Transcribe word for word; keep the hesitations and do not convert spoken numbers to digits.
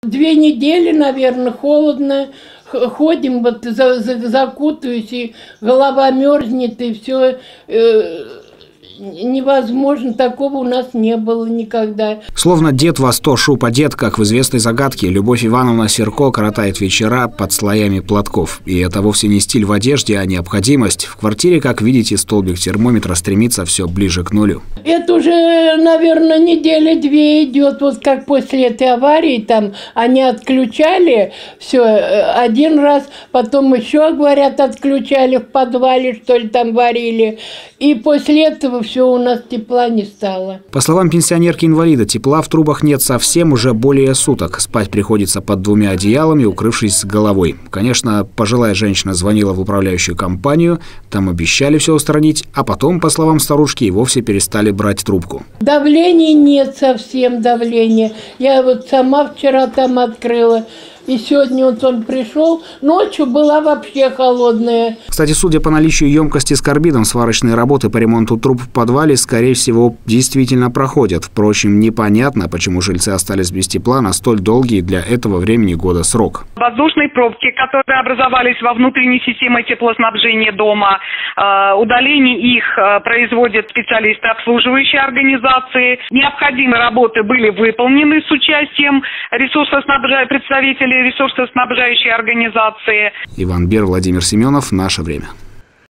Две недели, наверное, холодно. Ходим, вот за, за, закутаюсь, и голова мерзнет, и все. Э, невозможно, такого у нас не было никогда. Словно дед во сто шуб одет, как в известной загадке, Любовь Ивановна Серко коротает вечера под слоями платков. И это вовсе не стиль в одежде, а необходимость. В квартире, как видите, столбик термометра стремится все ближе к нулю. Это уже, наверное, недели-две идет. Вот как после этой аварии, там они отключали все один раз, потом еще, говорят, отключали в подвале, что ли, там варили. И после этого все, у нас тепла не стало. По словам пенсионерки-инвалида, тепла в трубах нет совсем уже более суток. Спать приходится под двумя одеялами, укрывшись с головой. Конечно, пожилая женщина звонила в управляющую компанию, там обещали все устранить, а потом, по словам старушки, и вовсе перестали брать трубку. Давления нет совсем, давления. Я вот сама вчера там открыла. И сегодня вот он пришел, ночью была вообще холодная. Кстати, судя по наличию емкости с карбидом, сварочные работы по ремонту труб в подвале, скорее всего, действительно проходят. Впрочем, непонятно, почему жильцы остались без тепла на столь долгий для этого времени года срок. Воздушные пробки, которые образовались во внутренней системе теплоснабжения дома, удаление их производят специалисты обслуживающей организации. Необходимые работы были выполнены с участием ресурсоснабжающих представителей ресурсоснабжающей организации. Иван Бер, Владимир Семенов. Наше время.